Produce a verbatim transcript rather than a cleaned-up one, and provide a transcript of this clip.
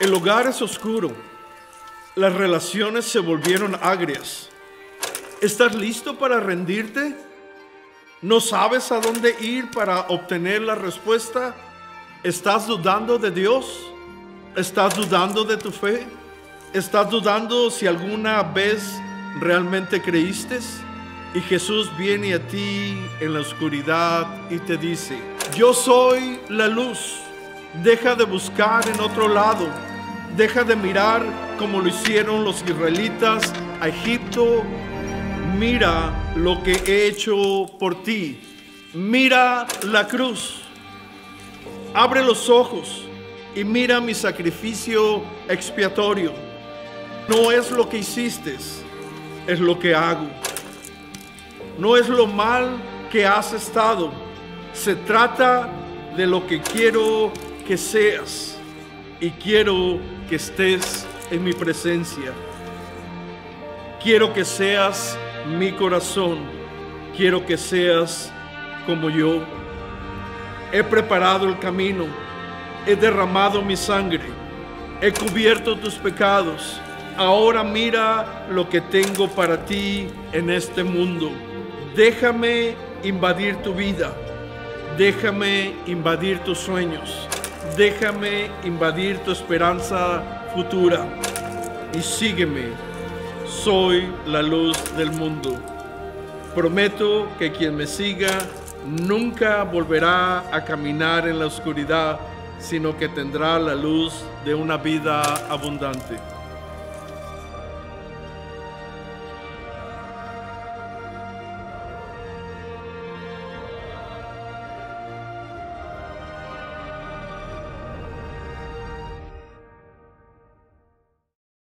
El hogar es oscuro. Las relaciones se volvieron agrias. ¿Estás listo para rendirte? ¿No sabes a dónde ir para obtener la respuesta? ¿Estás dudando de Dios? ¿Estás dudando de tu fe? ¿Estás dudando si alguna vez realmente creíste? Y Jesús viene a ti en la oscuridad y te dice: yo soy la luz. Deja de buscar en otro lado. Deja de mirar como lo hicieron los israelitas a Egipto. Mira lo que he hecho por ti. Mira la cruz. Abre los ojos y mira mi sacrificio expiatorio. No es lo que hiciste, es lo que hago. No es lo mal que has estado. Se trata de lo que quiero que seas. Y quiero que estés en mi presencia. Quiero que seas mi corazón. Quiero que seas como yo. He preparado el camino. He derramado mi sangre. He cubierto tus pecados. Ahora mira lo que tengo para ti en este mundo. Déjame invadir tu vida. Déjame invadir tus sueños. Déjame invadir tu esperanza futura. Y sígueme. Soy la luz del mundo. Prometo que quien me siga nunca volverá a caminar en la oscuridad, sino que tendrá la luz de una vida abundante.